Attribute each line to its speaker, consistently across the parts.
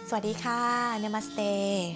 Speaker 1: สวัสดีค่ะนามัสเต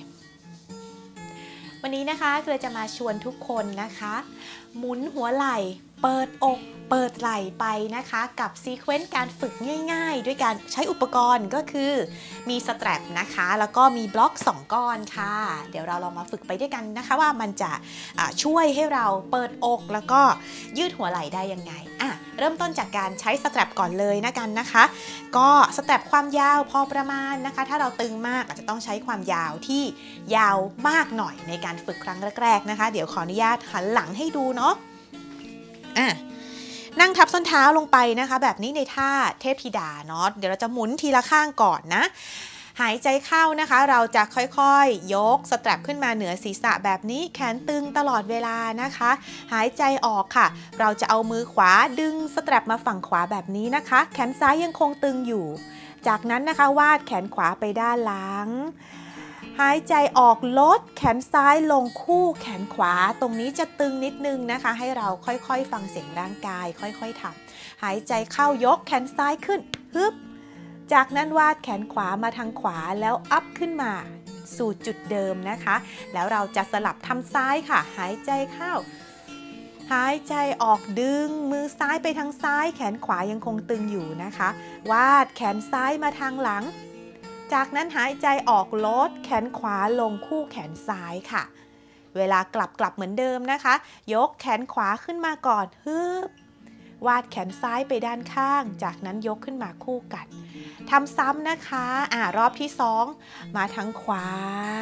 Speaker 1: วันนี้นะคะเกลือจะมาชวนทุกคนนะคะหมุนหัวไหล่เปิดอกเปิดไหล่ไปนะคะกับซีเควนซ์การฝึกง่ายๆด้วยการใช้อุปกรณ์ก็คือมีสแตรปนะคะแล้วก็มีบล็อก2ก้อนค่ะเดี๋ยวเราลองมาฝึกไปด้วยกันนะคะว่ามันจะช่วยให้เราเปิดอกแล้วก็ยืดหัวไหล่ได้ยังไงเริ่มต้นจากการใช้สแตรปก่อนเลยนะคะก็สแตรปความยาวพอประมาณนะคะถ้าเราตึงมากอาจจะต้องใช้ความยาวที่ยาวมากหน่อยในการฝึกครั้งแรกๆนะคะเดี๋ยวขออนุญาตหันหลังให้ดูเนาะนั่งทับส้นเท้าลงไปนะคะแบบนี้ในท่าเทพธิดาเนาะเดี๋ยวเราจะหมุนทีละข้างก่อนนะหายใจเข้านะคะเราจะค่อยๆยกสแตรปขึ้นมาเหนือศีรษะแบบนี้แขนตึงตลอดเวลานะคะหายใจออกค่ะเราจะเอามือขวาดึงสแตรปมาฝั่งขวาแบบนี้นะคะแขนซ้ายยังคงตึงอยู่จากนั้นนะคะวาดแขนขวาไปด้านหลังหายใจออกลดแขนซ้ายลงคู่แขนขวาตรงนี้จะตึงนิดนึงนะคะให้เราค่อยๆฟังเสียงร่างกายค่อยๆทำหายใจเข้ายกแขนซ้ายขึ้นฮึบจากนั้นวาดแขนขวามาทางขวาแล้วอัพขึ้นมาสู่จุดเดิมนะคะแล้วเราจะสลับทำซ้ายค่ะหายใจเข้าหายใจออกดึงมือซ้ายไปทางซ้ายแขนขวายังคงตึงอยู่นะคะวาดแขนซ้ายมาทางหลังจากนั้นหายใจออกลดแขนขวาลงคู่แขนซ้ายค่ะเวลากลับเหมือนเดิมนะคะยกแขนขวาขึ้นมาก่อนฮึบวาดแขนซ้ายไปด้านข้างจากนั้นยกขึ้นมาคู่กันทำซ้ำนะคะรอบที่2มาทางขวา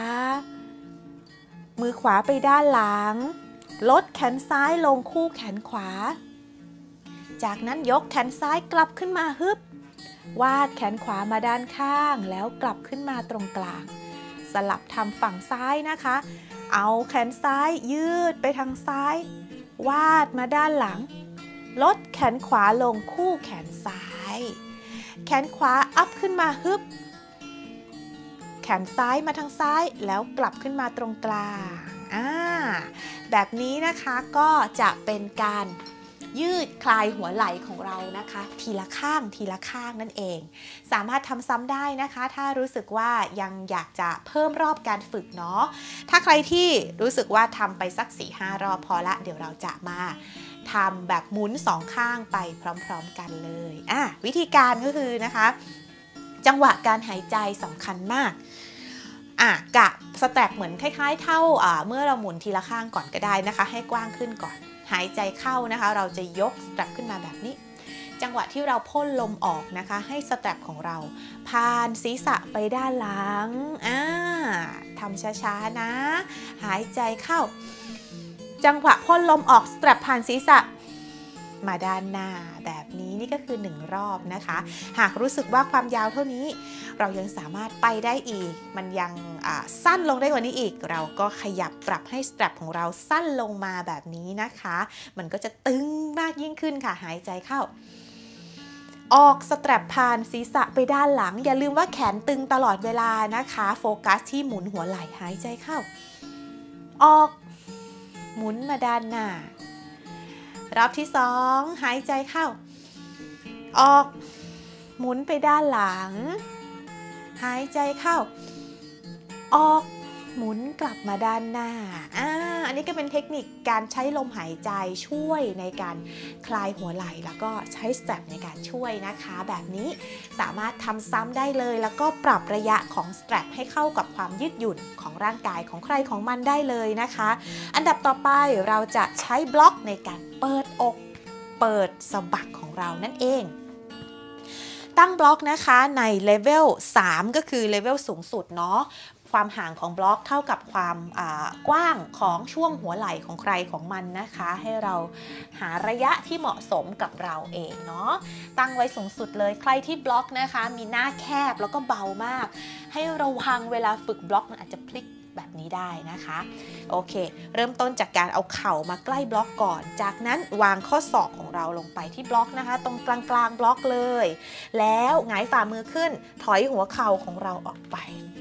Speaker 1: มือขวาไปด้านหลังลดแขนซ้ายลงคู่แขนขวาจากนั้นยกแขนซ้ายกลับขึ้นมาฮึบวาดแขนขวามาด้านข้างแล้วกลับขึ้นมาตรงกลางสลับทำฝั่งซ้ายนะคะเอาแขนซ้ายยืดไปทางซ้ายวาดมาด้านหลังลดแขนขวาลงคู่แขนซ้ายแขนขวาอัพขึ้นมาฮึบแขนซ้ายมาทางซ้ายแล้วกลับขึ้นมาตรงกลางแบบนี้นะคะก็จะเป็นการยืดคลายหัวไหล่ของเรานะคะทีละข้างนั่นเองสามารถทำซ้ำได้นะคะถ้ารู้สึกว่ายังอยากจะเพิ่มรอบการฝึกเนาะถ้าใครที่รู้สึกว่าทำไปสัก 4-5 รอบพอละเดี๋ยวเราจะมาทำแบบหมุน2ข้างไปพร้อมๆกันเลยวิธีการก็คือนะคะจังหวะการหายใจสำคัญมากกะสแตปเหมือนคล้ายๆเท่าเมื่อเราหมุนทีละข้างก่อนก็ได้นะคะให้กว้างขึ้นก่อนหายใจเข้านะคะเราจะยกสแตรปขึ้นมาแบบนี้จังหวะที่เราพ่นลมออกนะคะให้สแตรปของเราผ่านศีรษะไปด้านหลังทำช้าๆนะหายใจเข้าจังหวะพ่นลมออกสแตรปผ่านศีรษะมาด้านหน้าแบบนี้นี่ก็คือ1รอบนะคะหากรู้สึกว่าความยาวเท่านี้เรายังสามารถไปได้อีกมันยังสั้นลงได้กว่านี้อีกเราก็ขยับปรับให้สแตรปของเราสั้นลงมาแบบนี้นะคะมันก็จะตึงมากยิ่งขึ้นค่ะหายใจเข้าออกสแตรปผ่านศีรษะไปด้านหลังอย่าลืมว่าแขนตึงตลอดเวลานะคะโฟกัสที่หมุนหัวไหล่หายใจเข้าออกหมุนมาด้านหน้ารอบที่2หายใจเข้าออกหมุนไปด้านหลังหายใจเข้าออกหมุนกลับมาด้านหน้าอันนี้ก็เป็นเทคนิคการใช้ลมหายใจช่วยในการคลายหัวไหล่แล้วก็ใช้สแตรปในการช่วยนะคะแบบนี้สามารถทำซ้ำได้เลยแล้วก็ปรับระยะของสแตรปให้เข้ากับความยืดหยุ่นของร่างกายของใครของมันได้เลยนะคะอันดับต่อไปเราจะใช้บล็อกในการเปิดอกเปิดสะบักของเรานั่นเองตั้งบล็อกนะคะในเลเวล3ก็คือเลเวลสูงสุดเนาะความห่างของบล็อกเท่ากับความกว้างของช่วงหัวไหล่ของใครของมันนะคะให้เราหาระยะที่เหมาะสมกับเราเองเนาะตั้งไว้สูงสุดเลยใครที่บล็อกนะคะมีหน้าแคบแล้วก็เบามากให้ระวังเวลาฝึกบล็อกมันอาจจะพลิกแบบนี้ได้นะคะโอเคเริ่มต้นจากการเอาเข่ามาใกล้บล็อกก่อนจากนั้นวางข้อศอกของเราลงไปที่บล็อกนะคะตรงกลางบล็อกเลยแล้วหงายฝ่ามือขึ้นถอยหัวเข่าของเราออกไป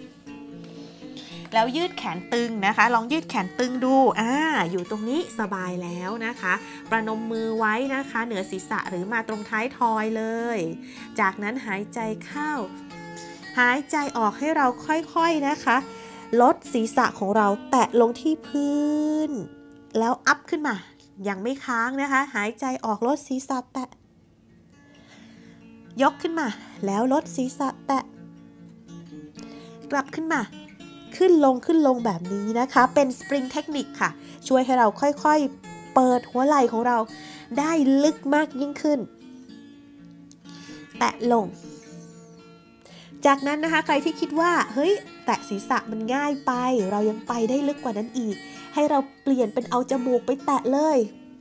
Speaker 1: แล้วยืดแขนตึงนะคะลองยืดแขนตึงดูอยู่ตรงนี้สบายแล้วนะคะประนมมือไว้นะคะเหนือศีรษะหรือมาตรงท้ายทอยเลยจากนั้นหายใจเข้าหายใจออกให้เราค่อยๆนะคะลดศีรษะของเราแตะลงที่พื้นแล้วอัพขึ้นมายังไม่ค้างนะคะหายใจออกลดศีรษะแตะยกขึ้นมาแล้วลดศีรษะแตะกลับขึ้นมาขึ้นลงแบบนี้นะคะเป็นสปริงเทคนิคค่ะช่วยให้เราค่อยๆเปิดหัวไหล่ของเราได้ลึกมากยิ่งขึ้นแตะลงจากนั้นนะคะใครที่คิดว่าเฮ้ยแตะศีรษะมันง่ายไปเรายังไปได้ลึกกว่านั้นอีกให้เราเปลี่ยนเป็นเอาจมูกไปแตะเลย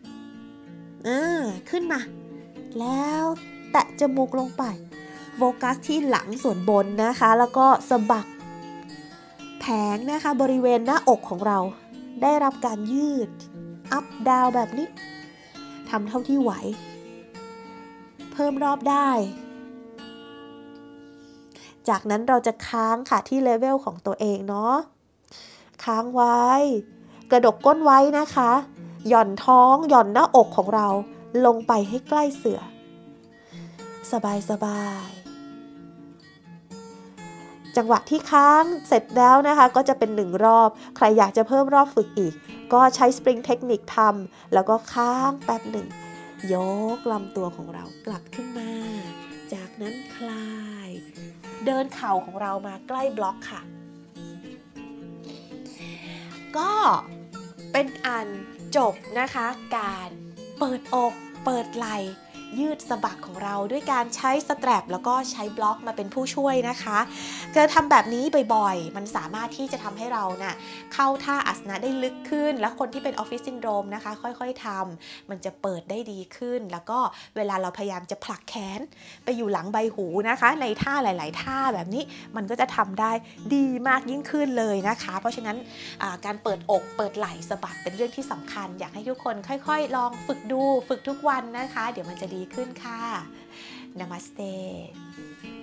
Speaker 1: ขึ้นมาแล้วแตะจมูกลงไปโฟกัสที่หลังส่วนบนนะคะแล้วก็สะบักแผงนะคะบริเวณหน้าอกของเราได้รับการยืดอัพดาวแบบนี้ทำเท่าที่ไหวเพิ่มรอบได้จากนั้นเราจะค้างค่ะที่เลเวลของตัวเองเนาะค้างไว้กระดกก้นไว้นะคะหย่อนท้องหย่อนหน้าอกของเราลงไปให้ใกล้เสื่อสบายจังหวะที่ค้างเสร็จแล้วนะคะก็จะเป็น1รอบใครอยากจะเพิ่มรอบฝึกอีกก็ใช้สปริงเทคนิคทำแล้วก็ค้างแป๊บหนึ่งยกลำตัวของเรากลับขึ้นมาจากนั้นคลายเดินเข่าของเรามาใกล้บล็อกค่ะก็เป็นอันจบนะคะการเปิดอกเปิดไหล่ยืดสะบักของเราด้วยการใช้สแตรปแล้วก็ใช้บล็อกมาเป็นผู้ช่วยนะคะการทำแบบนี้บ่อยๆมันสามารถที่จะทำให้เราน่ะเข้าท่าอาสนะได้ลึกขึ้นและคนที่เป็นออฟฟิศซินโดรมนะคะค่อยๆทำมันจะเปิดได้ดีขึ้นแล้วก็เวลาเราพยายามจะผลักแขนไปอยู่หลังใบหูนะคะในท่าหลายๆท่าแบบนี้มันก็จะทำได้ดีมากยิ่งขึ้นเลยนะคะเพราะฉะนั้นการเปิดอกเปิดไหล่สะบักเป็นเรื่องที่สำคัญอยากให้ทุกคนค่อยๆลองฝึกดูฝึกทุกวันนะคะเดี๋ยวมันจะดีขึ้นค่ะ Namaste